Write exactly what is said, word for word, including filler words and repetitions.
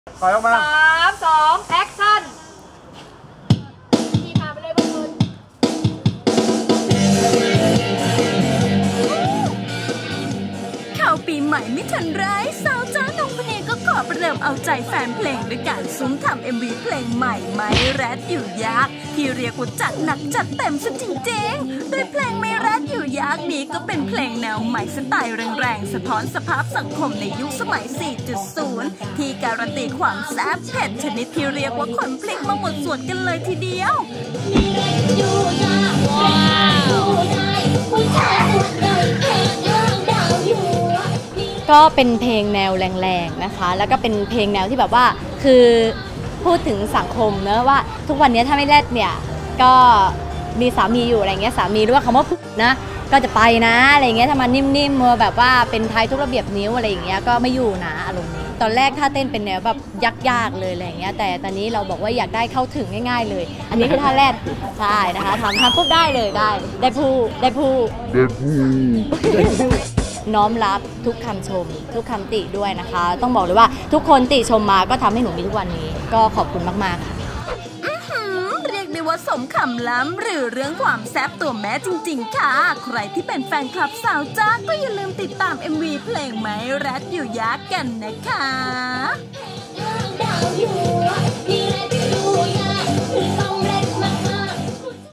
ถอยออกมาสามสองแอคชั่นขี่พาไปเลยบางคนเข้าปีใหม่ไม่ทันไรสาวจ้านงพเนก็ขอประเดิมเอาใจแฟนเพลงด้วยการซุ้มทำ เอ็ม วี เพลงใหม่ไม่แรดอยู่ยากที่เรียกว่าจัดหนักจัดเต็มซะจริงๆโดยเพลงไม่แรดอยู่ยากนี้ก็เป็นเพลงแนวใหม่สไตล์แรงๆสะท้อนสภาพสังคมในยุคสมัย สี่จุดศูนย์ ที่การันตีความแซ่บเผ็ดชนิดที่เรียกว่าคนพลิกมาหมดส่วนกันเลยทีเดียวก็เป็นเพลงแนวแรงๆนะคะแล้วก็เป็นเพลงแนวที่แบบว่าคือพูดถึงสังคมเนอะว่าทุกวันนี้ถ้าไม่แรดเนี่ยก็มีสามีอยู่อะไรเงี้ยสามีรู้ว่าคำว่านะก็จะไปนะอะไรเงี้ยถ้ามันนิ่มๆมัวแบบว่าเป็นไทยทุกระเบียบนิ้วอะไรอย่างเงี้ยก็ไม่อยู่นะอารมณ์นี้ตอนแรกถ้าเต้นเป็นแนวแบบยากๆเลยอะไรเงี้ยแต่ตอนนี้เราบอกว่าอยากได้เข้าถึงง่ายๆเลยอันนี้คือท่าแรดใช่นะคะทำทำปุ๊บได้เลยได้ได้ผู้ได้ผู้ได้ผู้น้อมรับทุกคำชมทุกคำติด้วยนะคะต้องบอกเลยว่าทุกคนติชมมาก็ทำให้หนูมีทุกวันนี้ก็ขอบคุณมากๆค่ะเรียกได้ว่าสมคำล้ำหรือเรื่องความแซ่บตัวแม่จริงๆค่ะใครที่เป็นแฟนคลับสาวจ้าก็อย่าลืมติดตาม เอ็ม วี เพลงไม้แรดอยู่ยากกันนะคะ